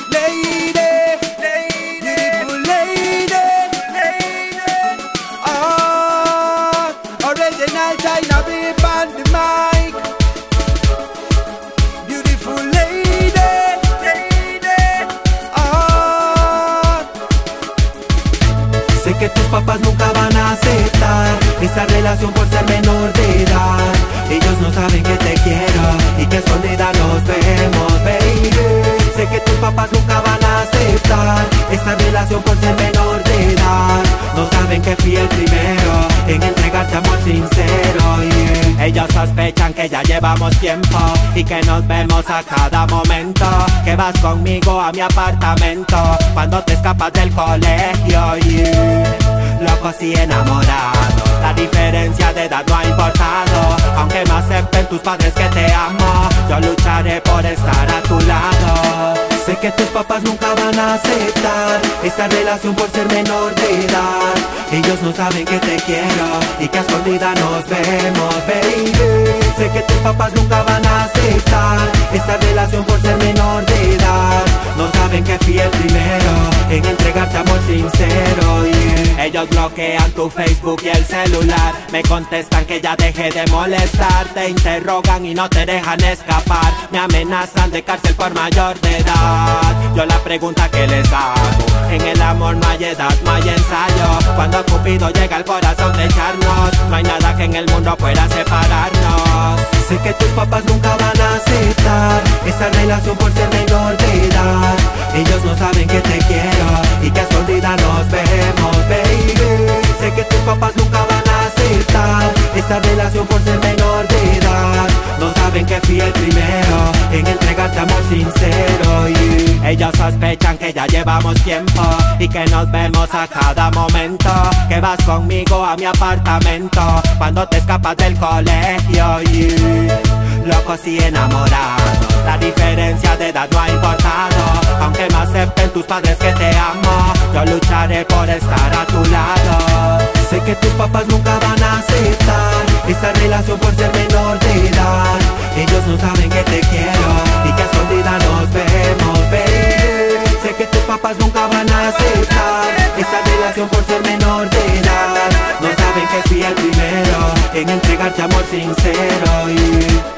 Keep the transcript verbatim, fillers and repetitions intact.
lady, beautiful lady, oh, original China beat on the mic. Beautiful lady, oh. Sé que tus papás nunca van a aceptar esta relación por ser menor de edad. Ellos no saben que te quiero y que a escondida nos vemos, baby. Sé que tus papás nunca van a aceptar esta relación por ser menor de edad. No saben que fui el primero en entregarte amor sincero, yeah. Ellos sospechan que ya llevamos tiempo y que nos vemos a cada momento. Que vas conmigo a mi apartamento cuando te escapas del colegio, yeah. Locos y enamorados, la diferencia de edad no ha importado. Aunque no acepten tus padres que te amo, yo lucharé por estar a tu lado. Sé que tus papás nunca van a aceptar esta relación por ser menor de edad. Ellos no saben que te quiero y que a escondida nos vemos, baby. Sé que tus papás nunca van a aceptar esta relación por ser menor de edad. No saben que fui el primero en entregarte amor sincero, yeah. Ellos bloquean tu Facebook y el celular, me contestan que ya dejé de molestar. Te interrogan y no te dejan escapar, me amenazan de cárcel por mayor de edad. Yo la pregunta que les hago: en el amor no hay edad, no hay ensayo. Cuando Cupido llega al corazón de echarnos, no hay nada que en el mundo pueda separarnos. Sé que tus papás nunca van a aceptar esta relación por ser menor de edad. Ellos no saben que te quiero y que a escondida nos vemos, baby. Sé que tus papás nunca van a aceptar esta relación por ser menor de edad. No saben que fui el primero en entregarte amor sincero, yeah. Ellos sospechan que ya llevamos tiempo y que nos vemos a cada momento. Que vas conmigo a mi apartamento cuando te escapas del colegio, yeah. Locos y enamorados, la diferencia de edad no ha importado. Aunque no acepten tus padres que te amo, yo lucharé por estar a tu lado. Sé que tus papás nunca van a aceptar esta relación por ser menor de edad. Ellos no saben que te quiero y que a escondida nos vemos, baby. Sé que tus papás nunca van a aceptar esta relación por ser menor de edad. No saben que fui el primero en entregarte amor sincero, yeah.